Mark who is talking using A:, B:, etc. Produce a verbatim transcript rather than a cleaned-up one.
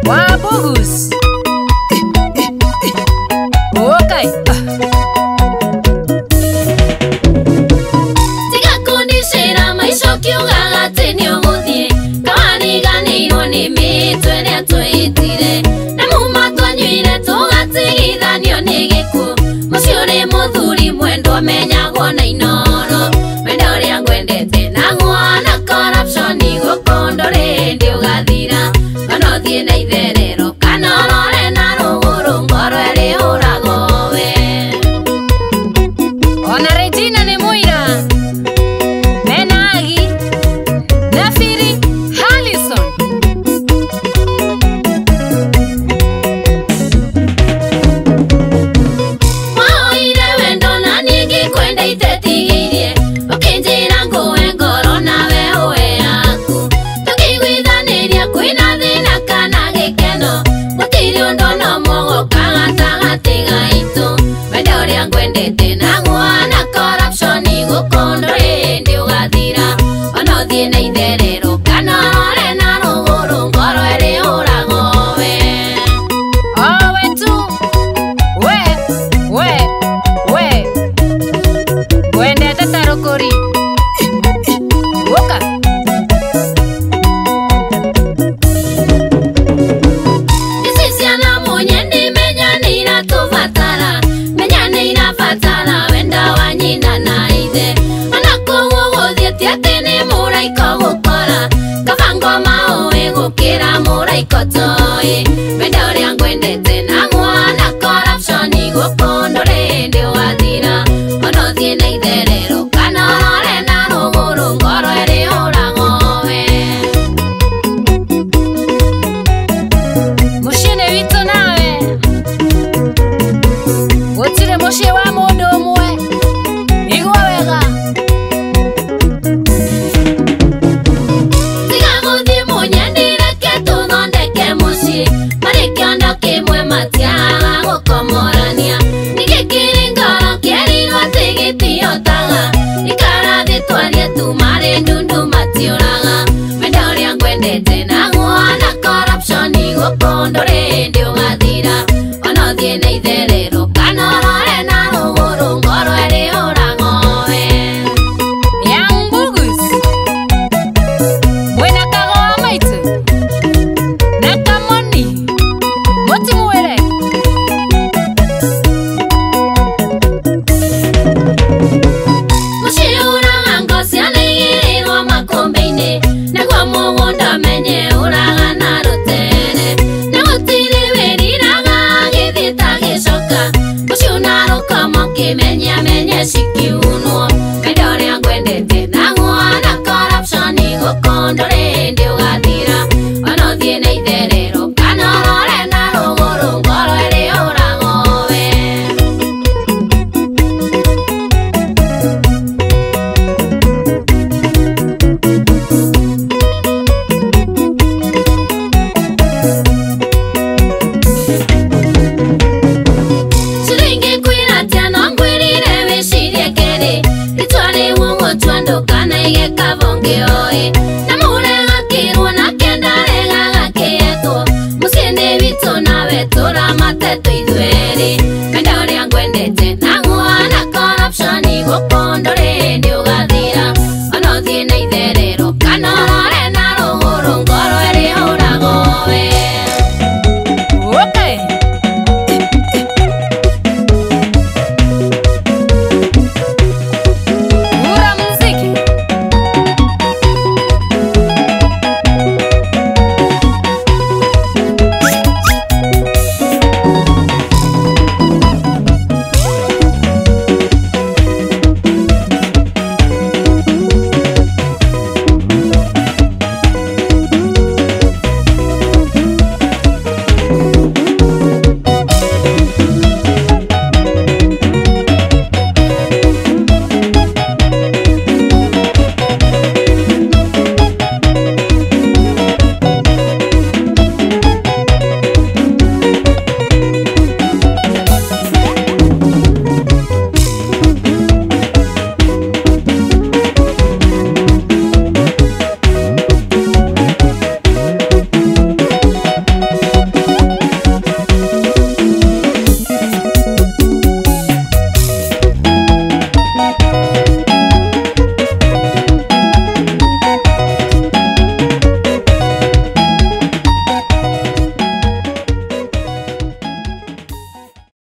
A: Wabugus. Okay.
B: Tiga kundishira maisho kiugaga tini uguthie kawariganirwo ni mitwe ria twitire na muma twanyuire tugatigithanio ni gikuo mucio uri muthuri mwendwa menyagwo na inoro wenda uria ngwendete naguo na corruption guku ndurindi ugathira kana uthie na itherero kana urore na ruguru ngoro iri urago we
A: Ona Regina ni Muira Menagi Nafiri Harrison
B: Maoire wendo na nigi kwenda itetigirie ukinjira nguwe ngoro nawe uwe yaku tukiguithaniria kwina thina kana gikeno gutiri undu no muguka gatagati gaitu wenda uria ngwendete naguo na corruption guku ndurindi ugathira ona uthie na itherero kana urore na ruguru ngoro iri urago we
A: Oh wetu We We We Wendete tarukuri Woka
B: Isisiana munye ni menya ni iratubatara menya ni irabatara wenda wanyina na ithe ona kuguo guthiete ati ni muraiko gukora kabango maui gukira muraiko toi wenda uria ngwendete naguo na corruption guku ndurindi ugathira ona uthie na itherero kana urore na ruguru ngoro iri urago we
A: Mushine witu nawe Gutire mushie wa mundu umwe Igwa wega
B: Tiga guthie munye ndireke tuthondeke mucii marikiondo kimwe matiaga gukomorania nigikiri ngoro kierirwo ati gitiotaga ikarathi twarie tu mari ndundu matiuraga wenda uria ngwendete naguo na corruption guku ndurindi ugathira ona uthie na itherero kana urore na ruguru ngoro iri urago we
A: Young Bugus Mwena kagoa maitu Nakamoni Moti mwere
B: mucii uraga ngocia nigirirwo makumbi-ini naguo mugunda menye uraga na rutere na gutiri wiriraga githii ta gicoka mucii una rukomo kimenya menye cikiunwo wenda uria ngwendete naguo na corruption guku ndurindi ugathira ona uthie na itherero kana urore na ruguru ngoro iri urago we Ciringi kwira tiano ngwirire wicirie keri ritwa riu gutwanduka na igekabonge oi na murega kirwo na kendare gakietwo mucii witu nawe turamate tu ithueri wenda uria ngwendete naguo na corruption guku